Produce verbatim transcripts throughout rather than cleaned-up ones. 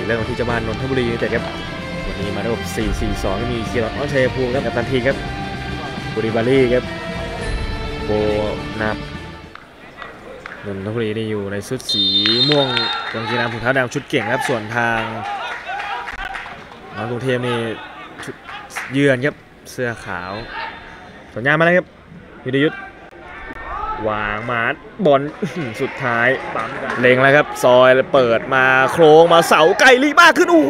เรื่องที่จะมานนทบุรีแต่ครับวันนี้มาระบบ สี่ สี่ สอง มีเคียร์ออเชภูมิครับกัปตันทีครับบุรีบารี่ครับโบนับนนทบุรีนี่อยู่ในชุดสีม่วงกางเกงดำถุงเท้าแดงชุดเก่งครับส่วนทางน้องกรุงเทพนี่ชุดเยือนครับเสื้อขาวสัญญาณมาแล้วครับวิทยุทธ์วางมาบอลสุดท้ายเล็งแล้วครับซอยเปิดมาโค้งมาเสาไกลลีมากขึ้นโอ้โห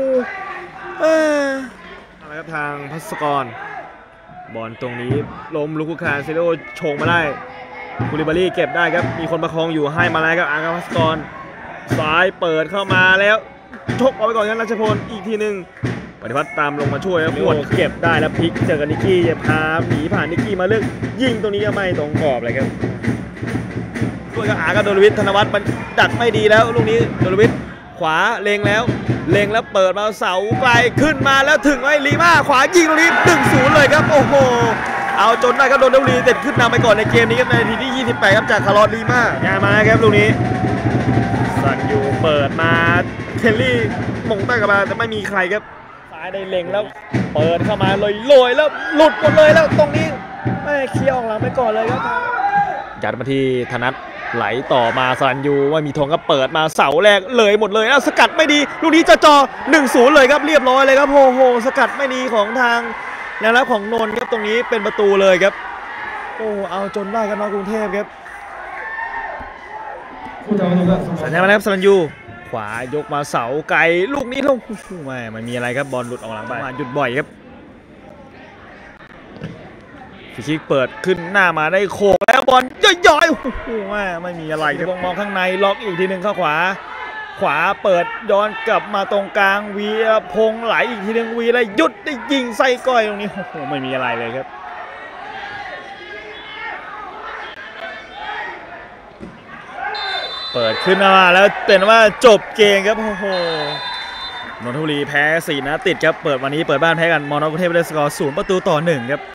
อะไรครับทางพัศกรบอลตรงนี้ล้มลูกุคานเซโรชงมาได้บุริบารี่เก็บได้ครับมีคนประคองอยู่ให้มาแล้วครับอาร์พัศกรซ้ายเปิดเข้ามาแล้วชกเอาไปก่อนครับรัชพลอีกทีหนึ่งปฏิพัฒน์ตามลงมาช่วยแล้วขวดเก็บได้แล้วพลิกเจอกับนิกกี้พาหนีผ่านนิกกี้มาเลือกยิงตรงนี้ก็ไม่ตรงกรอบเลยครับด้วยกับอากับโดลวิทธนวัฒน์มันดักไม่ดีแล้วลูกนี้โดลวิทขวาเล็งแล้วเล็งแล้วเปิดมาเสาไกลขึ้นมาแล้วถึงไอ้ลีมาขวายิงตรงนี้ หนึ่งศูนย์ เลยครับโอ้โหเอาจนได้ครับโดนเดลีเต็ดขึ้นนำไปก่อนในเกมนี้ครับในนาทีที่ยี่สิบแปดครับจากคาร์ลอสลีมางานมาครับลูกนี้สันยูเปิดมาเทลลี่มงใต้กลับมาแต่ไม่มีใครครับซ้ายได้เล็งแล้วเปิดเข้ามาเลยลอยแล้วหลุดหมดเลยแล้วตรงนี้ไม่เคลียร์ออกหลังไปก่อนเลยครับยัดมาที่ธนัทไหลต่อมาสันยูว่ามีธงก็เปิดมาเสาแรกเลยหมดเลยแล้วสกัดไม่ดีลูกนี้จะจ่อ หนึ่งศูนย์ เลยครับเรียบร้อยเลยครับโอ้โหสกัดไม่ดีของทางแนวรับของนนท์ครับตรงนี้เป็นประตูเลยครับโอ้เอาจนได้ครับน้องกรุงเทพครับสัญญาณมาครับสันยูขวายกมาเสาไกลลูกนี้ลงไม่ไม่มีอะไรครับบอลหลุดออกหลังไปหยุดบ่อยครับฟิชิกเปิดขึ้นหน้ามาได้โค้งแล้วบอลย่อยๆโอ้โหไม่ไม่มีอะไรครับมองข้างในล็อกอีกทีหนึ่งเข้าขวาขวาเปิดย้อนกลับมาตรงกลางวีรพงษ์ไหลอีกทีหนึ่งวีแล้วยุดได้ยิงใส่ก้อยตรงนี้โอ้โหไม่มีอะไรเลยครับเปิดขึ้นมาแล้วเป็นว่าจบเกมครับโอ้โหนนทบุรีแพ้สี่นัดติดครับเปิดวันนี้เปิดบ้านแพ้กันมอนกรุงเทพได้สกอร์ศูนย์ประตูต่อหนึ่งครับ